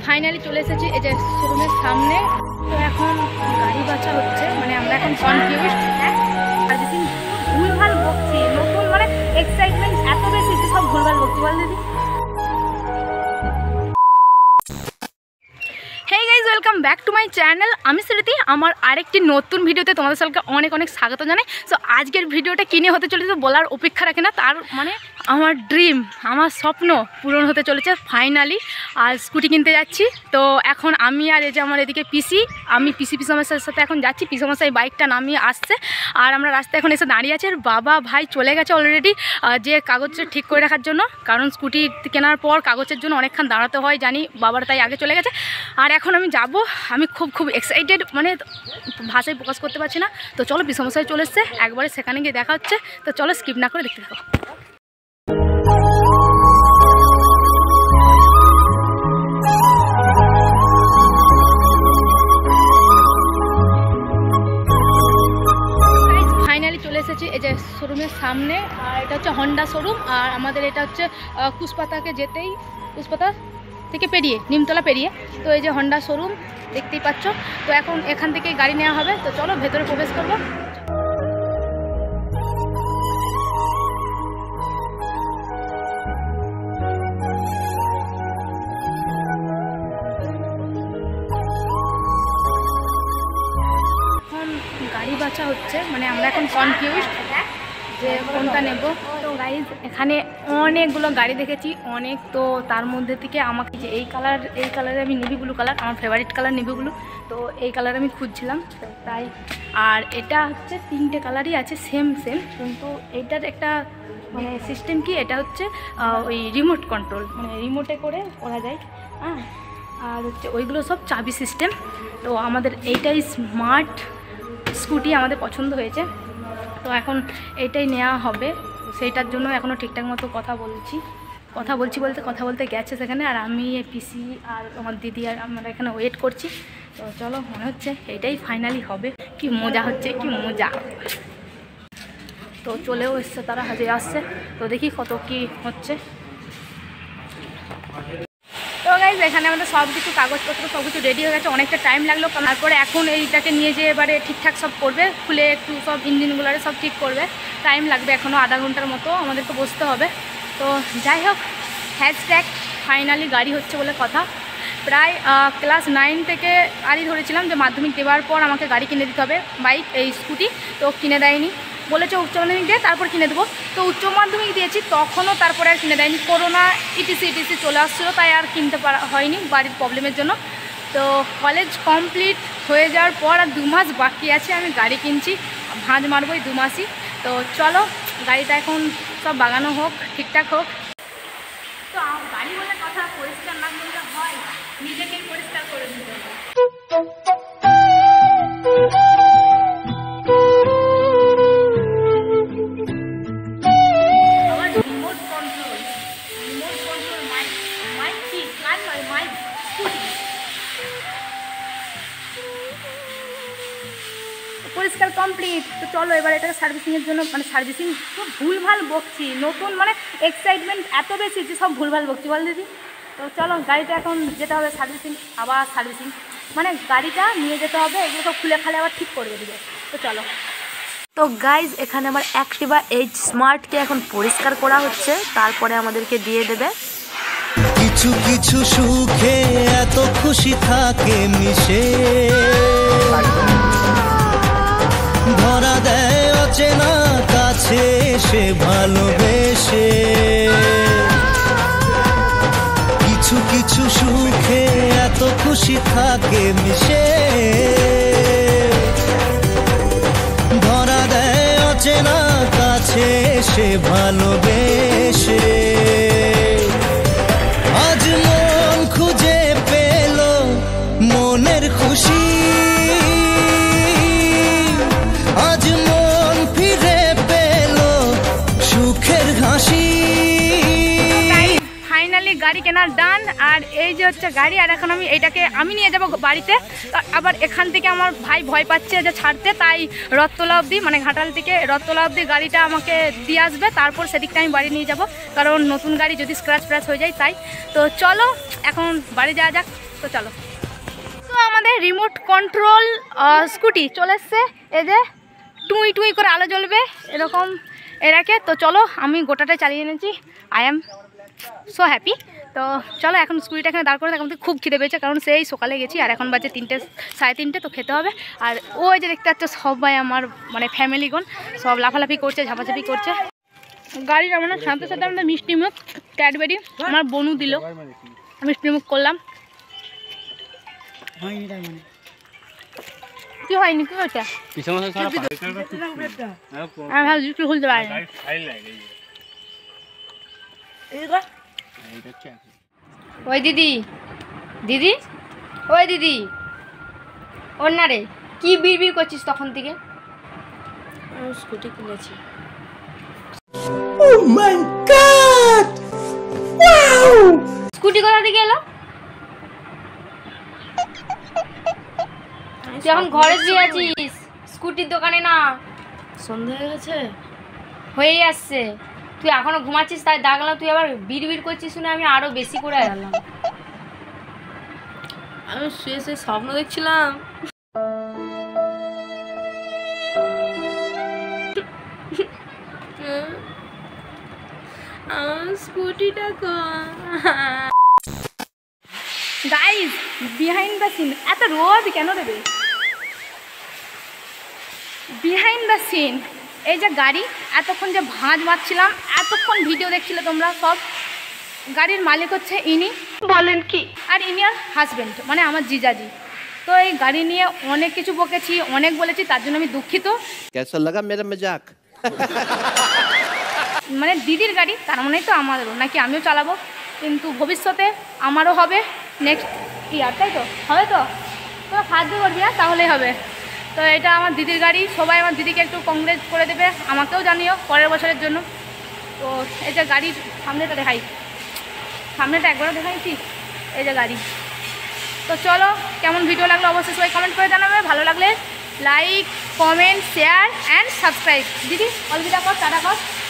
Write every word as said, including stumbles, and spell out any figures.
Finally চলে এসেছি এই যে শোরুমের সামনে। তো এখন গাড়ি বাছা হচ্ছে, মানে আমরা এখন কনফিউজ, সার্ভিসিং ভুলভাল বকছি, নতুন মানে এক্সাইটমেন্ট এত বেশি যে সব ভুলভাল বকছি। বল দিদি। Hey guys, welcome back to my channel. আমি স্মৃতি, আমার আরেকটি নতুন ভিডিওতে তোমাদের সবাইকে অনেক অনেক স্বাগত জানাই। সো আজকের ভিডিওটা কিনে হতে চলেছে বলার অপেক্ষা রাখে না, তার মানে আমার ড্রিম, আমার স্বপ্ন পূরণ হতে চলেছে ফাইনালি। আর স্কুটি কিনতে যাচ্ছি। তো এখন আমি আর এই যে আমার এদিকে পিসি, আমি পিসি পিসমশাইয়ের সাথে এখন যাচ্ছি। পিসমশাই বাইকটা নামিয়ে আসছে আর আমরা রাস্তায় এখন এসে দাঁড়িয়ে আছি। আর বাবা ভাই চলে গেছে অলরেডি যে কাগজটা ঠিক করে রাখার জন্য, কারণ স্কুটি কেনার পর কাগজের জন্য অনেকক্ষণ দাঁড়াতে হয় জানি, বাবার তাই আগে চলে গেছে। আর এখন আমি যাব, আমি খুব খুব এক্সাইটেড, মানে ভাষায় প্রকাশ করতে পারছি না। তো চলো, পিসমশাই চলে এসছে, একবারে সেখানে গিয়ে দেখা হচ্ছে। তো চলো স্কিপ না করে দেখতে থাকো। ফাইনালি চলে এসেছি এই যে শোরুমের সামনে। আর এটা হচ্ছে হন্ডা শোরুম। আর আমাদের এটা হচ্ছে কুশপাতাকে যেতেই, কুশপাতা থেকে পেরিয়ে, নিমতলা পেরিয়ে। তো এই যে হন্ডা শোরুম দেখতেই পাচ্ছ। তো এখন এখান থেকে গাড়ি নেওয়া হবে। তো চলো ভেতরে প্রবেশ করবো। এখন গাড়ি বাছা হচ্ছে, মানে আমরা এখন কনফিউজ যে কোনটা নেব। তো গাইজ এখানে অনেকগুলো গাড়ি দেখেছি, অনেক। তো তার মধ্যে থেকে আমাকে যে এই কালার, এই কালারে আমি নেভি ব্লু কালার, আমার ফেভারিট কালার নেভি ব্লু। তো এই কালার আমি খুঁজছিলাম, তো তাই। আর এটা হচ্ছে তিনটে কালারই আছে সেম সেম, কিন্তু এইটার একটা মানে সিস্টেম কি, এটা হচ্ছে ওই রিমোট কন্ট্রোল, মানে রিমোটে করে করা যায়। হ্যাঁ, আর হচ্ছে ওইগুলো সব চাবি সিস্টেম। তো আমাদের এইটাই স্মার্ট স্কুটি আমাদের পছন্দ হয়েছে। তো এখন এইটাই নেওয়া হবে, সেইটার জন্য এখনও ঠিকঠাক মতো কথা বলছি কথা বলছি বলতে কথা বলতে গেছে সেখানে। আর আমি পিসি আর আমার দিদি আর আমরা এখানে ওয়েট করছি। তো চলো, মনে হচ্ছে এটাই ফাইনালি হবে। কি মজা হচ্ছে, কি মজা। তো চলেও এসছে, তারা হাজির আসছে। তো দেখি কত কি হচ্ছে। তো গাইজ এখানে আমাদের সব কিছু কাগজপত্র সব কিছু রেডি হয়ে গেছে, অনেকটা টাইম লাগলো। তারপরে এখন এইটাকে নিয়ে যেয়ে এবারে ঠিকঠাক সব করবে, খুলে একটু সব ইঞ্জিনগুলোরে সব ঠিক করবে। টাইম লাগবে এখনও আধা ঘন্টার মতো আমাদেরকে বসতে হবে। তো যাই হোক, হ্যাশট্যাগ ফাইনালি গাড়ি হচ্ছে বলে কথা। প্রায় ক্লাস নাইন থেকে গাড়ি ধরেছিলাম যে মাধ্যমিক দেওয়ার পর আমাকে গাড়ি কিনে দিতে হবে, বাইক, এই স্কুটি। তো কিনে দেয়নি, বলেছে উচ্চ মাধ্যমিক দিয়ে তারপর কিনে দেবো। তো উচ্চ মাধ্যমিক দিয়েছি, তখনও তারপরে আর কিনে দেয়নি। করোনা ইটিসি ইটিসি চলে আসছিলো, তাই আর কিনতে পারা হয়নি বাড়ির প্রবলেমের জন্য। তো কলেজ কমপ্লিট হয়ে যাওয়ার পর আর দু মাস বাকি আছে, আমি গাড়ি কিনছি, ভাঁজ মারবো এই দু মাসই। তো চলো, গাড়িটা এখন সব বাগানো হোক, ঠিকঠাক হোক। তো গাড়ি বলে কথা, পরিষ্কার না করলে হয়, নিজেকেই পরিষ্কার করে দিতে হবে। পরিষ্কার কমপ্লিট। তো চলো এবার এটাকে সার্ভিসিংয়ের জন্য, মানে সার্ভিসিং তো ভুলভাল বকছি, নতুন মানে এক্সাইটমেন্ট এত বেশি যে সব ভুলভাল বকছি। বল দিদি। তো চলো গাড়িটা এখন যেতে হবে সার্ভিসিং, আবার সার্ভিসিং মানে গাড়িটা নিয়ে যেতে হবে, এগুলো সব খুলে খালে আবার ঠিক করবে দিবে। তো চলো। তো গাইজ এখানে আমার অ্যাক্টিভা এইচ স্মার্টকে এখন পরিষ্কার করা হচ্ছে, তারপরে আমাদেরকে দিয়ে দেবে। কিছু কিছু সুখে এত খুশি থাকে মিশে, ধরা দেয় অচেনা কাছে সে ভালোবেসে। কিছু কিছু সুখে এত খুশি থাকে মিশে, ধরা দেয় অচেনা কাছে সে ভালোবেসে। আজ মন খুঁজে পেল মনের খুশি, আজ মন ফিরে পেল সুখের হাসি। ফাইনালি গাড়ি কেনার ডান। আর এই যে হচ্ছে গাড়ি, আর এখন আমি এইটাকে আমি নিয়ে যাব বাড়িতে। আবার এখান থেকে আমার ভাই ভয় পাচ্ছে যে ছাড়তে, তাই রথতলা অবধি, মানে ঘাটাল থেকে রথতলা অবধি গাড়িটা আমাকে দিয়ে আসবে, তারপর সেদিকটা আমি বাড়ি নিয়ে যাব, কারণ নতুন গাড়ি যদি স্ক্র্যাচ ফ্র্যাচ হয়ে যায় তাই। তো চলো এখন বাড়ি যাওয়া যাক। তো তো চলো। তো আমাদের রিমোট কন্ট্রোল স্কুটি চলে এসছে, এই যে টুই টুই করে আলো জ্বলবে এরকম এরাকে। তো চলো আমি গোটাটাই চালিয়ে এনেছি, আই এম সো হ্যাপি। তো চলো এখন স্কুটিটা এখানে দাঁড় করে, এখন তো খুব খিদে পেয়েছে কারণ সেই সকালে গেছি আর এখন বাজে তিনটে সাড়ে তিনটে, তো খেতে হবে। আর ওই যে দেখতে পাচ্ছ সবাই আমার মানে ফ্যামিলিগণ সব লাফালাফি করছে, ঝাপাঝাপি করছে। গাড়ির মানে সাথে সাথে আমাদের মিষ্টি মুখ ক্যাডবেরি আমার বনু দিল, মিষ্টি মুখ করলাম। কি হয়নি, কি হয়েছে? আমি ভাবছি কি খুলতে পারি। ওই দিদি, দিদি, ওই দিদি, ওর না রে, কি বিড় বিড় করছিস তখন থেকে? স্কুটি কিনেছি। স্কুটি কোথা থেকে এলো? তুই এখন ঘরে শুয়ে আছিস, স্কুটির দোকানে না। সন্ধ্যা হয়ে গেছে, হয়েই আসছে, তুই এখনো ঘুমাচ্ছিস তাই দাগলাম, তুই আবার বিড় বিড় করছিস শুনে আমি আরো বেশি করে এলাম। আমি শুয়ে শুয়ে স্বপ্ন দেখছিলাম। স্কুটিটা গাইস বিহাইন্ড দ্য সিন, এত রোদ কেন দেবে? বিহাইন্ড দ্য সিন, এই যে গাড়ি এতক্ষণ যে ভাঁজ মারছিলাম, এতক্ষণ ভিডিও দেখছিলে তোমরা সব, গাড়ির মালিক হচ্ছে ইনি, বলেন কি, আর ইনি আর হাজব্যান্ড মানে আমার জিজাজি। তো এই গাড়ি নিয়ে অনেক কিছু বকেছি, অনেক বলেছি, তার জন্য আমি দুঃখিত। কেসা লাগা মেরা মজাক? মানে দিদির গাড়ি তার মানেই তো আমাদেরও, নাকি আমিও চালাবো, কিন্তু ভবিষ্যতে আমারও হবে নেক্সট ইয়ার, তাই তো হবে। তো তোরা সাহায্য করবি না, তাহলেই হবে। তো এটা আমার দিদির গাড়ি, সবাই আমার দিদিকে একটু কংগ্রেস করে দেবে, আমাকেও জানিও পরের বছরের জন্য। তো এই যে গাড়ির সামনেটা দেখাই, সামনেটা একবারও দেখাইছি, এই যে গাড়ি। তো চলো কেমন ভিডিও লাগলো অবশ্যই সবাই কমেন্ট করে জানাবে, ভালো লাগলে like comment share and subscribe. দিদি অলবিদা কর, টাটা কর।